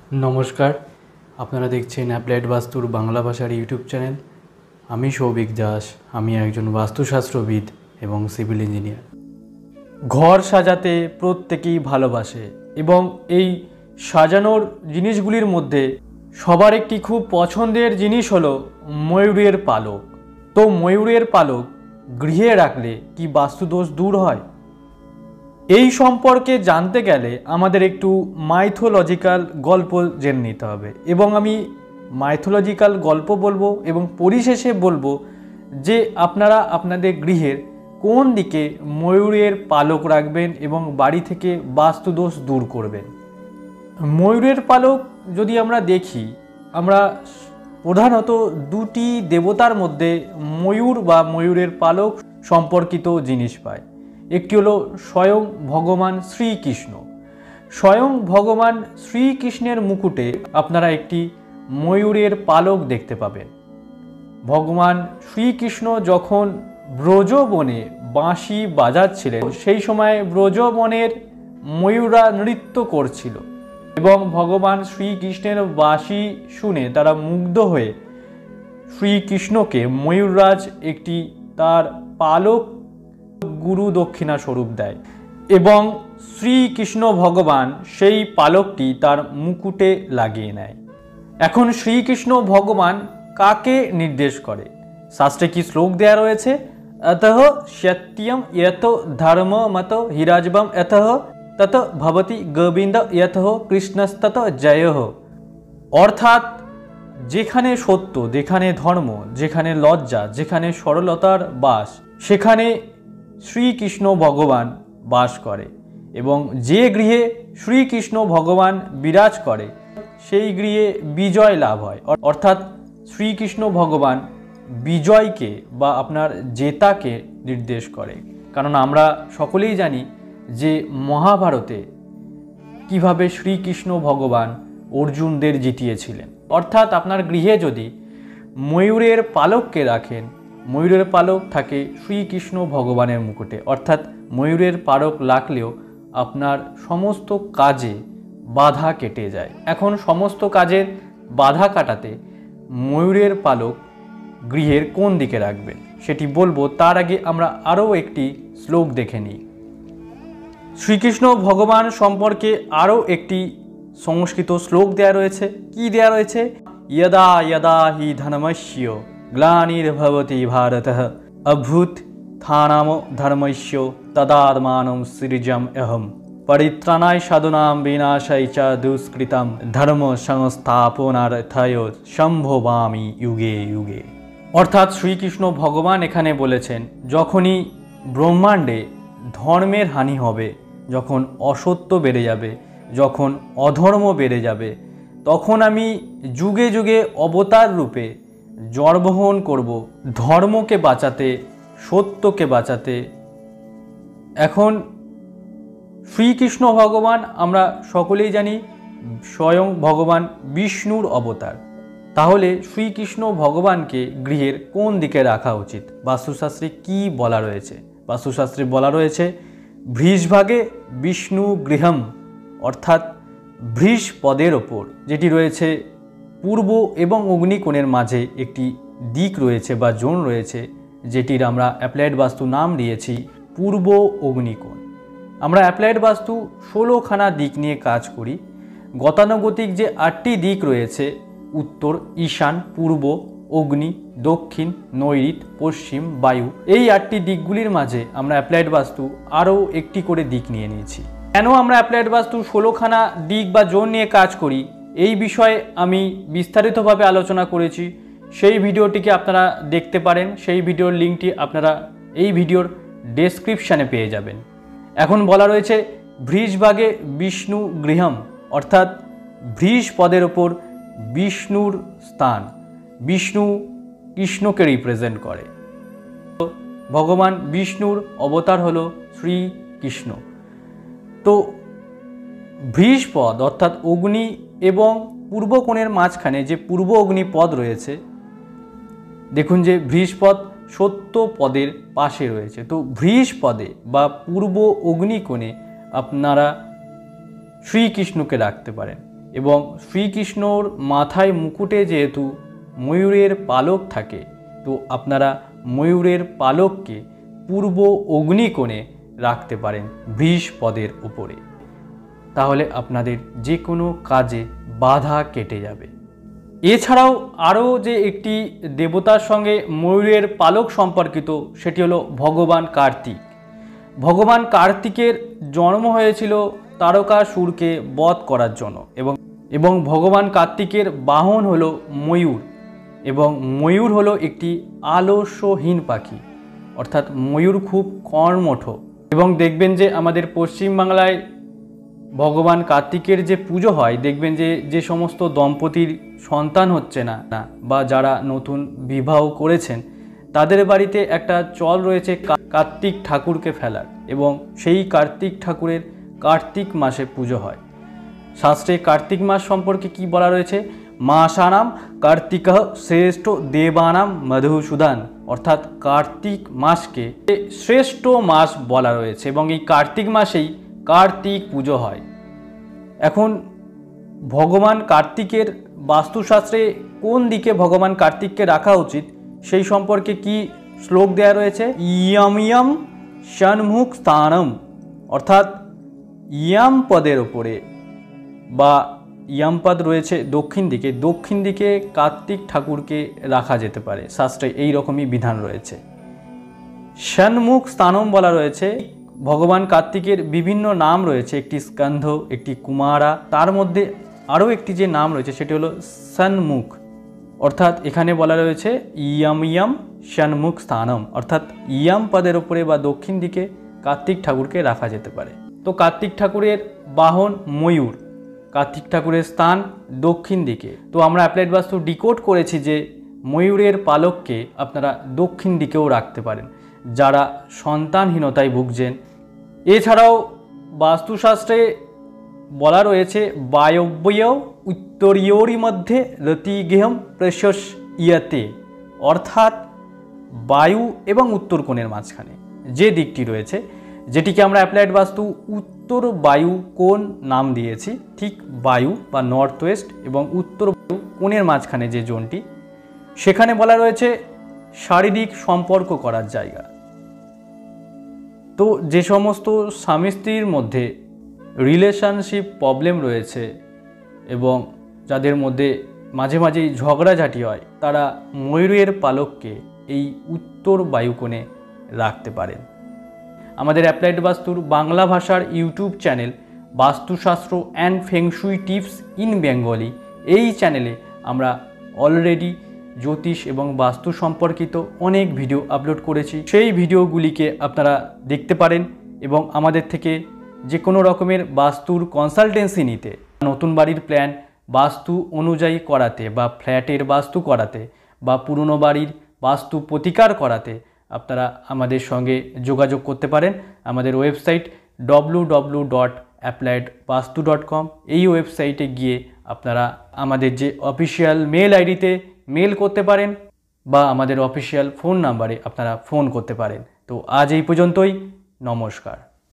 নমস্কার, আপনারা দেখছেন অ্যাপ্লাইড বাস্তুর বাংলা ভাষার ইউটিউব চ্যানেল। আমি সৌভিক দাস। আমি একজন বাস্তুশাস্ত্রবিদ এবং সিভিল ইঞ্জিনিয়ার। ঘর সাজাতে প্রত্যেকেই ভালোবাসে এবং এই সাজানোর জিনিসগুলির মধ্যে সবার একটি খুব পছন্দের জিনিস হলো ময়ূরের পালক। তো ময়ূরের পালক গৃহে রাখলে কি বাস্তুদোষ দূর হয়? এই সম্পর্কে জানতে গেলে আমাদের একটু মাইথোলজিক্যাল গল্প জেনে নিতে হবে এবং আমি মাইথোলজিক্যাল গল্প বলবো এবং পরিশেষে বলবো যে আপনারা আপনাদের গৃহের কোন দিকে ময়ূরের পালক রাখবেন এবং বাড়ি থেকে বাস্তুদোষ দূর করবেন। ময়ূরের পালক যদি আমরা দেখি, আমরা প্রধানত দুটি দেবতার মধ্যে ময়ূর বা ময়ূরের পালক সম্পর্কিত জিনিস পাই। একটি হলো স্বয়ং ভগবান শ্রীকৃষ্ণ। স্বয়ং ভগবান শ্রীকৃষ্ণের মুকুটে আপনারা একটি ময়ূরের পালক দেখতে পাবেন। ভগবান শ্রীকৃষ্ণ যখন ব্রজবনে বাঁশি বাজাচ্ছিলেন, সেই সময় ব্রজবনের ময়ূরা নৃত্য করছিল এবং ভগবান শ্রীকৃষ্ণের বাঁশি শুনে তারা মুগ্ধ হয়ে শ্রীকৃষ্ণকে ময়ূররাজ একটি তার পালক গুরু দক্ষিণা স্বরূপ দেয় এবং শ্রীকৃষ্ণ ভগবান সেই পালকটি তার মুকুটে লাগিয়ে নেয়। এখন শ্রীকৃষ্ণ ভগবান কাকে নির্দেশ করে? শাস্ত্রে কি শ্লোক দেয়া রয়েছে? অতঃ সত্যম ইয়ত ধর্ম মত হিরাজবম অতঃ তত ভবতি গোবিন্দ ইয়ত কৃষ্ণস্তত জয়ঃ। অর্থাৎ যেখানে সত্য, যেখানে ধর্ম, যেখানে লজ্জা, যেখানে সরলতার বাস, সেখানে শ্রীকৃষ্ণ ভগবান বাস করে এবং যে গৃহে শ্রীকৃষ্ণ ভগবান বিরাজ করে সেই গৃহে বিজয় লাভ হয়। অর্থাৎ শ্রীকৃষ্ণ ভগবান বিজয়কে বা আপনার জেতাকে নির্দেশ করে। কারণ আমরা সকলেই জানি যে মহাভারতে কিভাবে শ্রীকৃষ্ণ ভগবান অর্জুনদের জিতিয়েছিলেন। অর্থাৎ আপনার গৃহে যদি ময়ূরের পালককে রাখেন, ময়ূরের পালক থাকে শ্রীকৃষ্ণ ভগবানের মুকুটে, অর্থাৎ ময়ূরের পালক লাগলেও আপনার সমস্ত কাজে বাধা কেটে যায়। এখন সমস্ত কাজের বাধা কাটাতে ময়ূরের পালক গৃহের কোন দিকে রাখবেন সেটি বলবো। তার আগে আমরা আরও একটি শ্লোক দেখে নিই। শ্রীকৃষ্ণ ভগবান সম্পর্কে আরও একটি সংস্কৃত শ্লোক দেয়া রয়েছে। কি দেয়া রয়েছে? यदा यदा हि धर्मस्य ग्लानिर्भवति भारतः अभ्युत्थानम् धर्मस्य तदात्मानं सृजाम्यहम् अहम् परित्राणाय साधूनां विनाशाय च दुष्कृतं धर्म संस्थापनार्थाय সম্ভবামি युगे युगे। অর্থাৎ শ্রীকৃষ্ণ ভগবান এখানে বলেছেন, যখনই ব্রহ্মাণ্ডে ধর্মের হানি হবে, যখন অসত্য বেড়ে যাবে, যখন অধর্ম বেড়ে যাবে, তখন আমি যুগে যুগে অবতার রূপে জড়বহন করব ধর্মকে বাঁচাতে, সত্যকে বাঁচাতে। এখন শ্রীকৃষ্ণ ভগবান আমরা সকলেই জানি স্বয়ং ভগবান বিষ্ণুর অবতার। তাহলে শ্রীকৃষ্ণ ভগবানকে গৃহের কোন দিকে রাখা উচিত? বাস্তুশাস্ত্রে কি বলা রয়েছে? বাস্তুশাস্ত্রে বলা রয়েছে বৃষভাগে বিষ্ণু গৃহম, অর্থাৎ বৃষ পদের ওপর যেটি রয়েছে পূর্ব এবং অগ্নিকোণের মাঝে একটি দিক রয়েছে বা জোন রয়েছে, যেটির আমরা অ্যাপ্লাইড বাস্তু নাম দিয়েছি পূর্ব অগ্নিকোণ। আমরা অ্যাপ্লাইড বাস্তু 16খানা দিক নিয়ে কাজ করি। গতানুগতিক যে 8টি দিক রয়েছে, উত্তর, ঈশান, পূর্ব, অগ্নি, দক্ষিণ, নৈঋত, পশ্চিম, বায়ু, এই 8টি দিকগুলির মাঝে আমরা অ্যাপ্লাইড বাস্তু আরও একটি করে দিক নিয়ে নিয়েছি। কেন আমরা অ্যাপ্লাইড বাস্তু 16খানা দিক বা জোন নিয়ে কাজ করি, এই বিষয়ে আমি বিস্তারিতভাবে আলোচনা করেছি। সেই ভিডিওটিকে আপনারা দেখতে পারেন। সেই ভিডিওর লিঙ্কটি আপনারা এই ভিডিওর ডেসক্রিপশানে পেয়ে যাবেন। এখন বলা রয়েছে বৃষভাগে বিষ্ণু গৃহম, অর্থাৎ বৃষ পদের ওপর বিষ্ণুর স্থান। বিষ্ণু কৃষ্ণকে রিপ্রেজেন্ট করে। ভগবান বিষ্ণুর অবতার হলো শ্রীকৃষ্ণ। তো বৃষপদ অর্থাৎ অগ্নি এবং পূর্বকোণের মাঝখানে যে পূর্ব অগ্নি পদ রয়েছে, দেখুন যে বৃষপদ সত্য পদের পাশে রয়েছে। তো বৃষপদে বা পূর্ব অগ্নিকোণে আপনারা শ্রীকৃষ্ণকে রাখতে পারেন এবং শ্রীকৃষ্ণর মাথায় মুকুটে যেহেতু ময়ূরের পালক থাকে, তো আপনারা ময়ূরের পালককে পূর্ব অগ্নিকোণে রাখতে পারেন বৃষ পদের উপরে। তাহলে আপনাদের যে কোনো কাজে বাধা কেটে যাবে। এছাড়াও আরও যে একটি দেবতার সঙ্গে ময়ূরের পালক সম্পর্কিত, সেটি হলো ভগবান কার্তিক। ভগবান কার্তিকের জন্ম হয়েছিল তারকাসুরকে বধ করার জন্য এবং ভগবান কার্তিকের বাহন হলো ময়ূর, এবং ময়ূর হলো একটি আলস্যহীন পাখি, অর্থাৎ ময়ূর খুব কর্মঠ। এবং দেখবেন যে আমাদের পশ্চিমবাংলায় ভগবান কার্তিকের যে পুজো হয়, দেখবেন যে সমস্ত দম্পতির সন্তান হচ্ছে না বা যারা নতুন বিবাহ করেছেন, তাদের বাড়িতে একটা চল রয়েছে কার্তিক ঠাকুরকে ফেলার, এবং সেই কার্তিক ঠাকুরের কার্তিক মাসে পুজো হয়। শাস্ত্রে কার্তিক মাস সম্পর্কে কি বলা রয়েছে? মাসানাম কার্তিক শ্রেষ্ঠ দেবানাম মধুসূদন, অর্থাৎ কার্তিক মাসকে শ্রেষ্ঠ মাস বলা রয়েছে, এবং এই কার্তিক মাসেই কার্তিক পুজো হয়। এখন ভগবান কার্তিকের বাস্তুশাস্ত্রে কোন দিকে ভগবান কার্তিককে রাখা উচিত সেই সম্পর্কে কি শ্লোক দেয়া রয়েছে? ইয়ম ইয়ম ষণ্মুখ স্থানম, অর্থাৎ ইয়াম পদের ওপরে বা ইয়াম পদ রয়েছে দক্ষিণ দিকে কার্তিক ঠাকুরকে রাখা যেতে পারে। শাস্ত্রে এই রকমই বিধান রয়েছে। ষণ্মুখ স্থানম বলা রয়েছে। ভগবান কার্তিকের বিভিন্ন নাম রয়েছে, একটি স্কন্ধ, একটি কুমারা, তার মধ্যে আরও একটি যে নাম রয়েছে সেটি হলো ষণ্মুখ, অর্থাৎ এখানে বলা রয়েছে ইয়ম ইয়ম ষণ্মুখ স্থানম, অর্থাৎ ইয়াম পদের ওপরে বা দক্ষিণ দিকে কার্তিক ঠাকুরকে রাখা যেতে পারে। তো কার্তিক ঠাকুরের বাহন ময়ূর, কার্তিক ঠাকুরের স্থান দক্ষিণ দিকে। তো আমরা অ্যাপ্লাইড বাস্তু ডিকোড করেছি যে ময়ূরের পালককে আপনারা দক্ষিণ দিকেও রাখতে পারেন যারা সন্তানহীনতায় ভুগছেন। এছাড়াও বাস্তুশাস্ত্রে বলা রয়েছে বায়ব্য উত্তরীয়রি মধ্যে রতিগেহম প্রশস্যতে, অর্থাৎ বায়ু এবং উত্তর কোণের মাঝখানে যে দিকটি রয়েছে, যেটিকে আমরা অ্যাপ্লাইড বাস্তু উত্তর বায়ু কোণ নাম দিয়েছি, ঠিক বায়ু বা নর্থ ওয়েস্ট এবং উত্তর বায়ু কোণের মাঝখানে যে জোনটি, সেখানে বলা রয়েছে শারীরিক সম্পর্ক করার জায়গা। তো যে সমস্ত স্বামী স্ত্রীর মধ্যে রিলেশনশিপ প্রবলেম রয়েছে এবং যাদের মধ্যে মাঝে মাঝেই ঝগড়াঝাটি হয়, তারা ময়ূরের পালককে এই উত্তর বায়ুকোণে রাখতে পারেন। আমাদের অ্যাপ্লাইড বাস্তুর বাংলা ভাষার YouTube channel Vastushastra and feng shui tips in Bengali, এই চ্যানেলে আমরা অলরেডি জ্যোতিষ এবং বাস্তু সম্পর্কিত অনেক ভিডিও আপলোড করেছি। সেই ভিডিওগুলিকে আপনারা দেখতে পারেন এবং আমাদের থেকে যে কোনো রকমের বাস্তুর কনসালটেন্সি নিতে, নতুন বাড়ির প্ল্যান বাস্তু অনুযায়ী করাতে বা ফ্ল্যাটের বাস্তু করাতে বা পুরনো বাড়ির বাস্তু প্রতিকার করাতে আপনারা আমাদের সঙ্গে যোগাযোগ করতে পারেন। আমাদের ওয়েবসাইট www.appliedvastu.com, এই ওয়েবসাইটে গিয়ে আপনারা আমাদের যে অফিসিয়াল মেল আইডিতে মেল করতে পারেন বা আমাদের অফিসিয়াল ফোন নাম্বারে আপনারা ফোন করতে পারেন। তো আজ এই পর্যন্তই, নমস্কার।